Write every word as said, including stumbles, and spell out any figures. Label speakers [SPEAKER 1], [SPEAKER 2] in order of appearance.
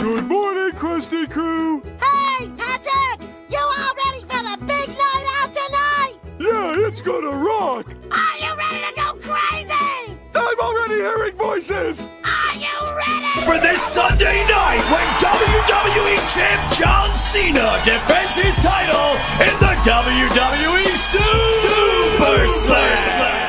[SPEAKER 1] Good morning, Krusty Crew.
[SPEAKER 2] Hey, Patrick! You all ready for the big night out tonight?
[SPEAKER 1] Yeah, it's gonna rock.
[SPEAKER 2] Are you ready to go crazy?
[SPEAKER 1] I'm already hearing voices.
[SPEAKER 2] Are you ready?
[SPEAKER 3] For this Sunday night, when W W E Champ John Cena defends his title in the W W E Super Slam.